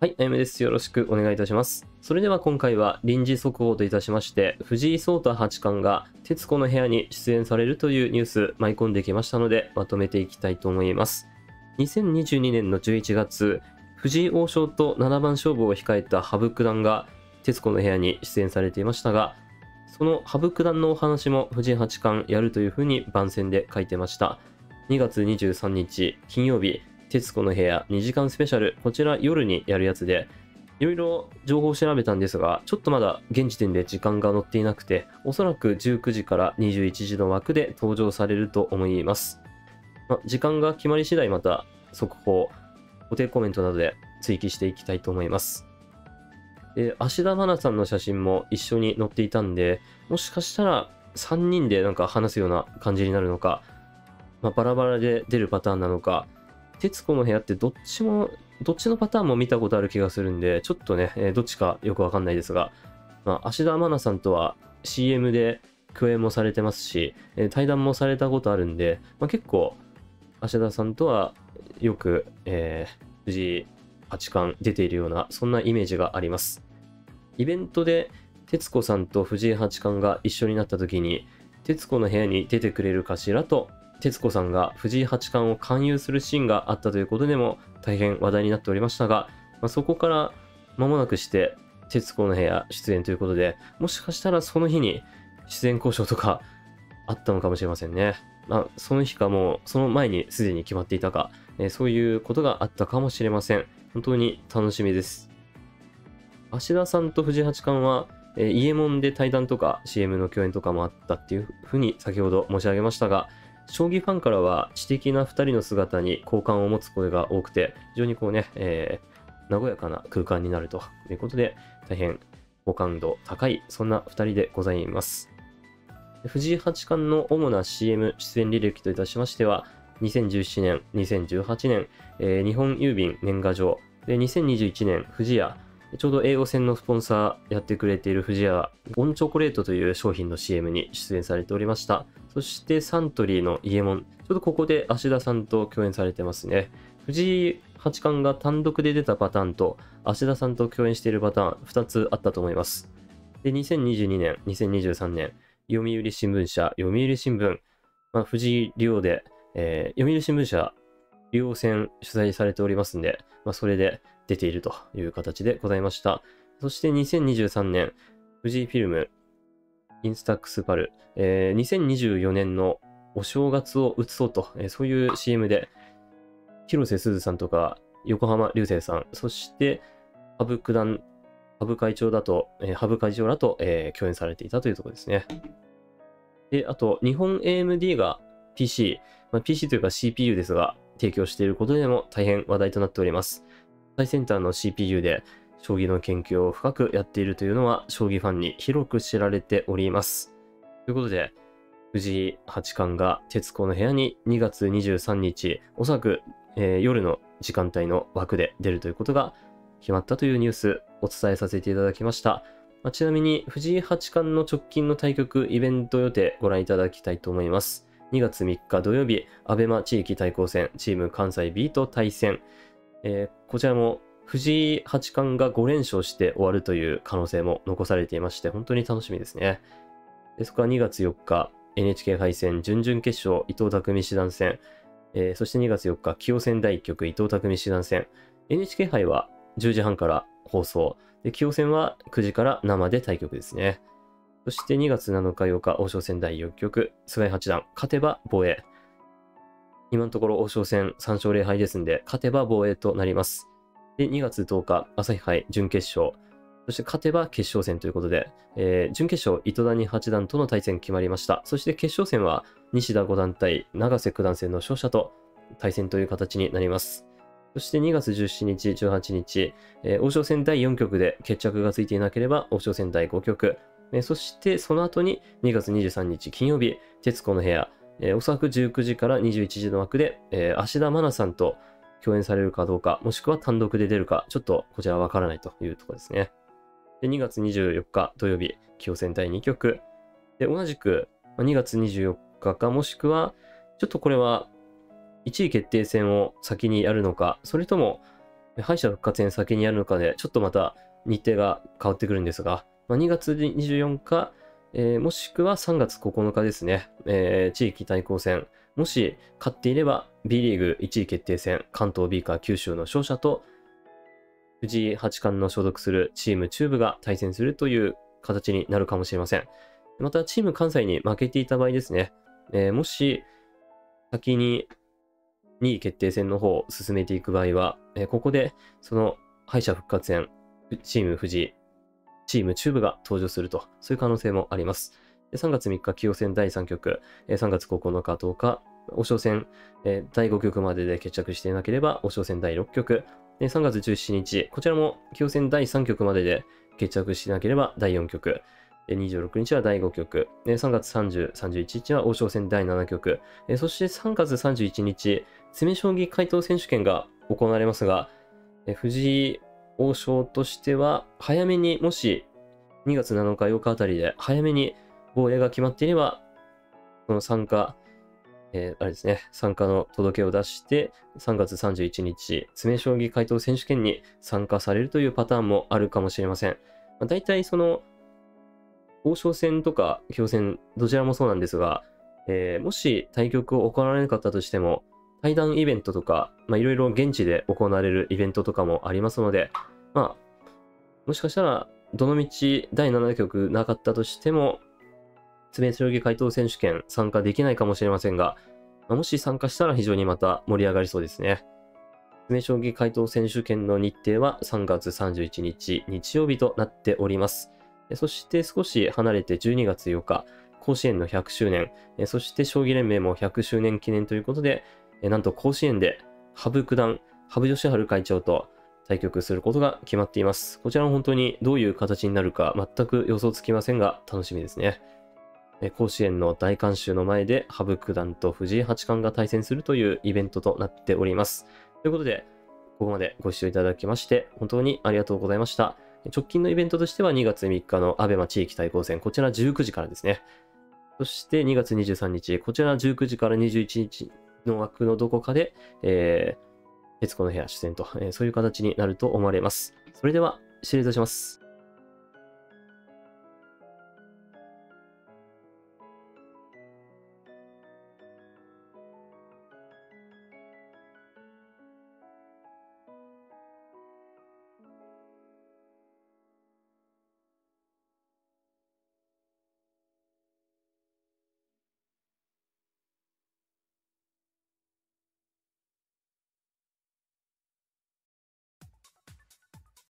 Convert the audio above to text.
はい、あゆむです。よろしくお願いいたします。それでは今回は臨時速報といたしまして、藤井聡太八冠が徹子の部屋に出演されるというニュース舞い込んできましたので、まとめていきたいと思います。2022年の11月、藤井王将と七番勝負を控えた羽生九段が徹子の部屋に出演されていましたが、その羽生九段のお話も藤井八冠やるというふうに番宣で書いてました。2月23日金曜日、徹子の部屋2時間スペシャル、こちら夜にやるやつで、いろいろ情報を調べたんですが、ちょっとまだ現時点で時間が載っていなくて、おそらく19時から21時の枠で登場されると思います。時間が決まり次第また速報、固定コメントなどで追記していきたいと思います。芦田愛菜さんの写真も一緒に載っていたんで、もしかしたら3人でなんか話すような感じになるのか、バラバラで出るパターンなのか、徹子の部屋ってどっちのパターンも見たことある気がするんで、ちょっとね、どっちかよくわかんないですが、芦田愛菜さんとは CM で共演もされてますし、対談もされたことあるんで、結構、芦田さんとはよく、藤井八冠出ているような、そんなイメージがあります。イベントで徹子さんと藤井八冠が一緒になった時に、徹子の部屋に出てくれるかしらと、徹子さんが藤井八冠を勧誘するシーンがあったということでも大変話題になっておりましたが、そこから間もなくして徹子の部屋出演ということで、もしかしたらその日に出演交渉とかあったのかもしれませんね。その日かもうその前にすでに決まっていたか、そういうことがあったかもしれません。本当に楽しみです。芦田さんと藤井八冠は伊右衛門で対談とか CM の共演とかもあったっていうふうに先ほど申し上げましたが、将棋ファンからは知的な2人の姿に好感を持つ声が多くて、非常にこうね、和やかな空間になるということで、大変好感度高い、そんな2人でございます。藤井八冠の主な CM 出演履歴といたしましては、2017年、2018年、日本郵便年賀状、で2021年、富士屋、ちょうど英語戦のスポンサーやってくれている富士屋、ゴンチョコレートという商品の CM に出演されておりました。そしてサントリーの伊右衛門、ちょうどここで芦田さんと共演されてますね。藤井八冠が単独で出たパターンと、芦田さんと共演しているパターン、2つあったと思います。で、2022年、2023年、読売新聞社、読売新聞、藤井竜王で、読売新聞社、竜王戦取材されておりますんで、それで出ているという形でございました。そして2023年、富士フィルム、インスタックスパル、2024年のお正月を移そうと、そういう CM で、広瀬すずさんとか、横浜流星さん、そして羽生会長らと、共演されていたというところですね。で、あと、日本 AMD が PC、PC というか CPU ですが、提供していることでも大変話題となっております。最先端の CPU で将棋の研究を深くやっているというのは将棋ファンに広く知られております。ということで、藤井八冠が徹子の部屋に2月23日、おそらく、夜の時間帯の枠で出るということが決まったというニュースお伝えさせていただきました。ちなみに藤井八冠の直近の対局イベント予定ご覧いただきたいと思います。2月3日土曜日、アベマ地域対抗戦、チーム関西 B と対戦。こちらも藤井八冠が5連勝して終わるという可能性も残されていまして、本当に楽しみですね。でそこは2月4日、NHK 杯戦準々決勝、伊藤匠七段戦。そして2月4日、棋王戦第1局、伊藤匠七段戦。NHK 杯は10時半から放送。で、棋王戦は9時から生で対局ですね。そして2月7日8日、王将戦第4局、菅井八段、勝てば防衛。今のところ王将戦3勝0敗ですんで、勝てば防衛となります。で、2月10日、朝日杯準決勝。そして勝てば決勝戦ということで、準決勝、糸谷八段との対戦決まりました。そして決勝戦は、西田五段対永瀬九段戦の勝者と対戦という形になります。そして2月17日、18日、王将戦第4局で決着がついていなければ、王将戦第5局。そしてその後に2月23日金曜日、徹子の部屋、おそらく19時から21時の枠で、芦田愛菜さんと共演されるかどうか、もしくは単独で出るか、ちょっとこちらはわからないというところですね。で、2月24日土曜日、棋王戦第2局。で、同じく2月24日か、もしくは、ちょっとこれは1位決定戦を先にやるのか、それとも敗者復活戦先にやるのかで、ちょっとまた日程が変わってくるんですが、2月24日、もしくは3月9日ですね、地域対抗戦、もし勝っていれば B リーグ1位決定戦、関東 B か九州の勝者と藤井八冠の所属するチーム中部が対戦するという形になるかもしれません。またチーム関西に負けていた場合ですね、もし先に2位決定戦の方を進めていく場合は、ここでその敗者復活戦、チーム藤井、チーム中部が登場すると、そういう可能性もあります。3月3日、棋王戦第3局、3月9日、10日、王将戦、第5局までで決着していなければ、王将戦第6局、3月17日、こちらも棋王戦第3局までで決着しなければ第4局、26日は第5局、3月30、31日は王将戦第7局、そして3月31日、詰将棋回答選手権が行われますが、藤井王将としては、早めにもし2月7日、8日あたりで早めに防衛が決まっていれば、その参加、あれですね、参加の届けを出して、3月31日、詰将棋回答選手権に参加されるというパターンもあるかもしれません。大体その、王将戦とか棋王戦、どちらもそうなんですが、もし対局を行われなかったとしても、対談イベントとか、いろいろ現地で行われるイベントとかもありますので、もしかしたら、どの道第7局なかったとしても、詰将棋回答選手権参加できないかもしれませんが、もし参加したら非常にまた盛り上がりそうですね。詰将棋回答選手権の日程は3月31日日曜日となっております。そして少し離れて12月8日、甲子園の100周年、そして将棋連盟も100周年記念ということで、なんと甲子園で羽生九段、羽生善治会長と対局することが決まっています。こちらも本当にどういう形になるか全く予想つきませんが、楽しみですね。甲子園の大観衆の前で羽生九段と藤井八冠が対戦するというイベントとなっております。ということで、ここまでご視聴いただきまして本当にありがとうございました。直近のイベントとしては2月3日のアベマ地域対抗戦、こちら19時からですね。そして2月23日、こちら19時から21日の枠のどこかで、徹子の部屋出演と、そういう形になると思われます。それでは、失礼いたします。